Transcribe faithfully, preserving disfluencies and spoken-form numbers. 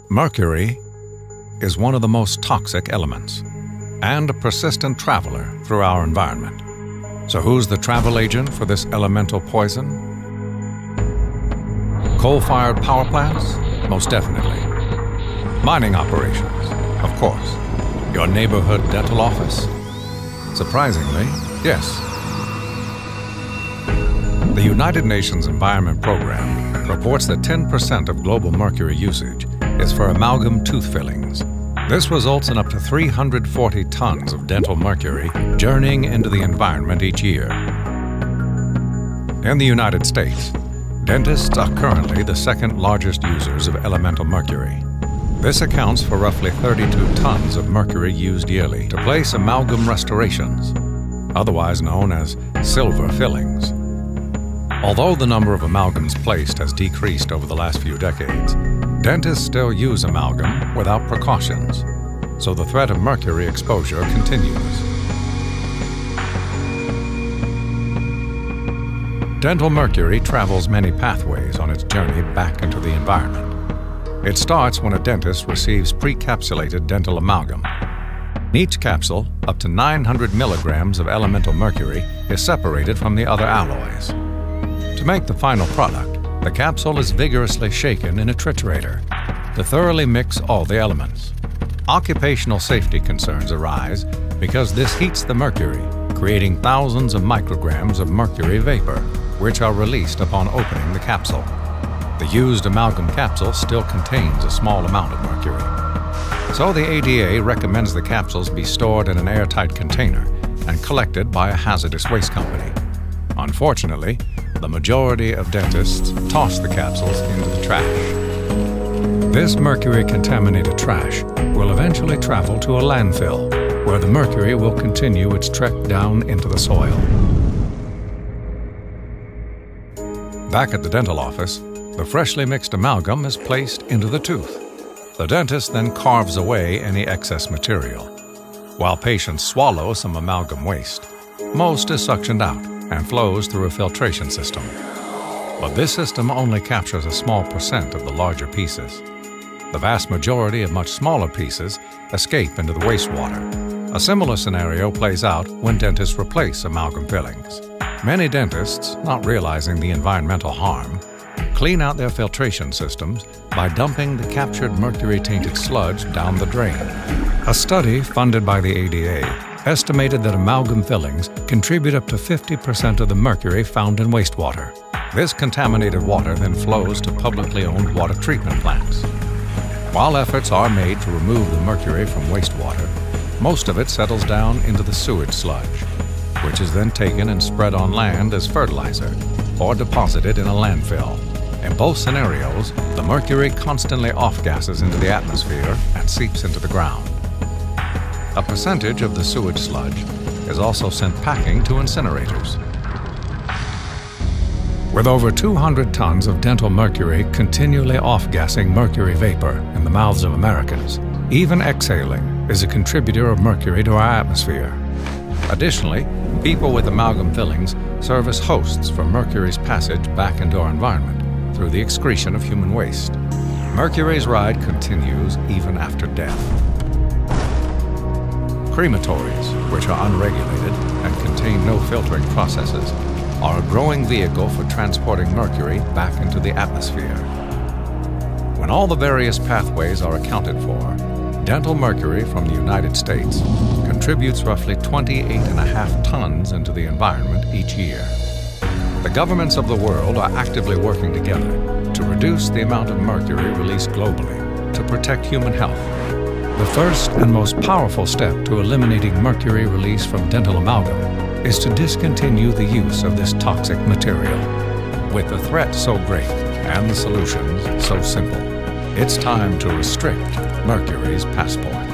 Mercury is one of the most toxic elements and a persistent traveler through our environment. So who's the travel agent for this elemental poison? Coal-fired power plants? Most definitely. Mining operations? Of course. Your neighborhood dental office? Surprisingly, yes. The United Nations Environment Program reports that ten percent of global mercury usage is for amalgam tooth fillings. This results in up to three hundred forty tons of dental mercury journeying into the environment each year. In the United States, dentists are currently the second largest users of elemental mercury. This accounts for roughly thirty-two tons of mercury used yearly to place amalgam restorations, otherwise known as silver fillings. Although the number of amalgams placed has decreased over the last few decades, dentists still use amalgam without precautions, so the threat of mercury exposure continues. Dental mercury travels many pathways on its journey back into the environment. It starts when a dentist receives pre-capsulated dental amalgam. In each capsule, up to nine hundred milligrams of elemental mercury is separated from the other alloys. To make the final product, the capsule is vigorously shaken in a triturator to thoroughly mix all the elements. Occupational safety concerns arise because this heats the mercury, creating thousands of micrograms of mercury vapor, which are released upon opening the capsule. The used amalgam capsule still contains a small amount of mercury. So the A D A recommends the capsules be stored in an airtight container and collected by a hazardous waste company. Unfortunately, the majority of dentists toss the capsules into the trash. This mercury-contaminated trash will eventually travel to a landfill, where the mercury will continue its trek down into the soil. Back at the dental office, the freshly mixed amalgam is placed into the tooth. The dentist then carves away any excess material. While patients swallow some amalgam waste, most is suctioned out and flows through a filtration system. But this system only captures a small percent of the larger pieces. The vast majority of much smaller pieces escape into the wastewater. A similar scenario plays out when dentists replace amalgam fillings. Many dentists, not realizing the environmental harm, clean out their filtration systems by dumping the captured mercury-tainted sludge down the drain. A study funded by the A D A estimated that amalgam fillings contribute up to fifty percent of the mercury found in wastewater. This contaminated water then flows to publicly owned water treatment plants. While efforts are made to remove the mercury from wastewater, most of it settles down into the sewage sludge, which is then taken and spread on land as fertilizer or deposited in a landfill. In both scenarios, the mercury constantly off-gases into the atmosphere and seeps into the ground. A percentage of the sewage sludge is also sent packing to incinerators. With over two hundred tons of dental mercury continually off-gassing mercury vapor in the mouths of Americans, even exhaling is a contributor of mercury to our atmosphere. Additionally, people with amalgam fillings serve as hosts for mercury's passage back into our environment through the excretion of human waste. Mercury's ride continues even after death. Crematories, which are unregulated and contain no filtering processes, are a growing vehicle for transporting mercury back into the atmosphere. When all the various pathways are accounted for, dental mercury from the United States contributes roughly twenty-eight and a half tons into the environment each year. The governments of the world are actively working together to reduce the amount of mercury released globally to protect human health. The first and most powerful step to eliminating mercury release from dental amalgam is to discontinue the use of this toxic material. With the threat so great and the solutions so simple, it's time to restrict mercury's passport.